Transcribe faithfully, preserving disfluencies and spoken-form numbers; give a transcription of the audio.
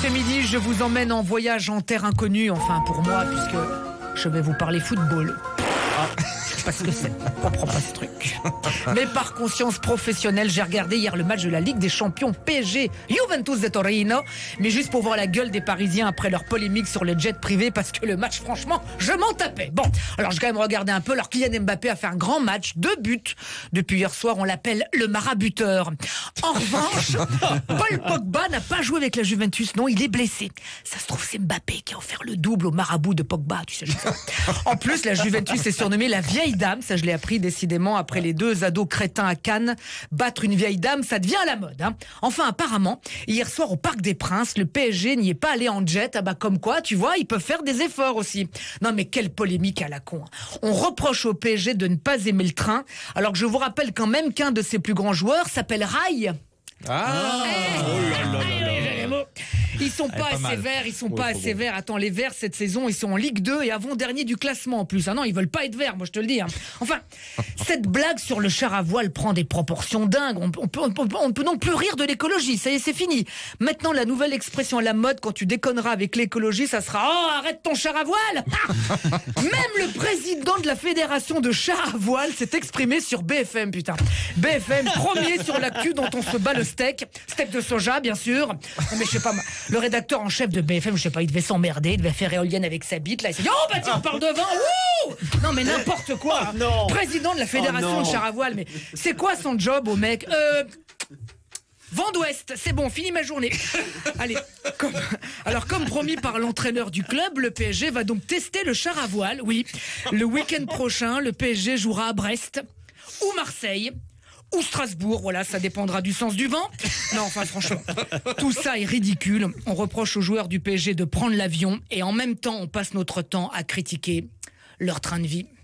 après-midi, je vous emmène en voyage en terre inconnue, enfin pour moi, puisque je vais vous parler football. Ah, parce que c'est, je comprends pas ce truc. Mais par conscience professionnelle, j'ai regardé hier le match de la Ligue des Champions P S G Juventus de Torino, mais juste pour voir la gueule des Parisiens après leur polémique sur le jet privé, parce que le match, franchement, je m'en tapais. Bon, alors j'ai quand même regardé un peu. Alors Kylian Mbappé a fait un grand match, deux buts. Depuis hier soir, on l'appelle le marabuteur. En revanche, Paul Pogba n'a pas joué avec la Juventus. Non, il est blessé. Ça se trouve, c'est Mbappé qui a offert le double au marabout de Pogba, tu sais. En plus, la Juventus est surnommée la vieille dame. Ça, je l'ai appris décidément après les deux ados crétins à Cannes. Battre une vieille dame, ça devient à la mode. Hein. Enfin, apparemment, hier soir au Parc des Princes, le P S G n'y est pas allé en jet. Ah bah comme quoi, tu vois, ils peuvent faire des efforts aussi. Non mais quelle polémique à la con. Hein. On reproche au P S G de ne pas aimer le train, alors que je vous rappelle quand même qu'un de ses plus grands joueurs s'appelle Rai. Ah, hey, oh là là là là. Ils sont pas, pas assez mal. verts, ils sont Ouais, pas faut assez bon. verts. Attends, les verts cette saison, ils sont en Ligue deux et avant-dernier du classement en plus. Ah non, ils veulent pas être verts, moi je te le dis. Hein. Enfin, cette blague sur le char à voile prend des proportions dingues. On, on, peut, on, peut, on peut donc plus rire de l'écologie, ça y est, c'est fini. Maintenant, la nouvelle expression à la mode, quand tu déconneras avec l'écologie, ça sera « Oh, arrête ton char à voile !» Même le président de la fédération de char à voile s'est exprimé sur B F M, putain. B F M, premier sur l'actu dont on se bat le steak. Steak de soja, bien sûr. Non, mais je sais pas, le rédacteur en chef de B F M, je sais pas, il devait s'emmerder, il devait faire éolienne avec sa bite, là, il s'est dit, oh bah tiens, on parle de vin, wouh! Non mais n'importe quoi, Oh, non. Président de la fédération Oh, de char à voile, mais c'est quoi son job au mec? Euh... Vent d'Ouest, c'est bon, fini ma journée. Allez, comme... alors comme promis par l'entraîneur du club, le P S G va donc tester le char à voile, oui. Le week-end prochain, le P S G jouera à Brest ou Marseille, ou Strasbourg, voilà, ça dépendra du sens du vent. Non, enfin franchement, tout ça est ridicule. On reproche aux joueurs du P S G de prendre l'avion et en même temps, on passe notre temps à critiquer leur train de vie.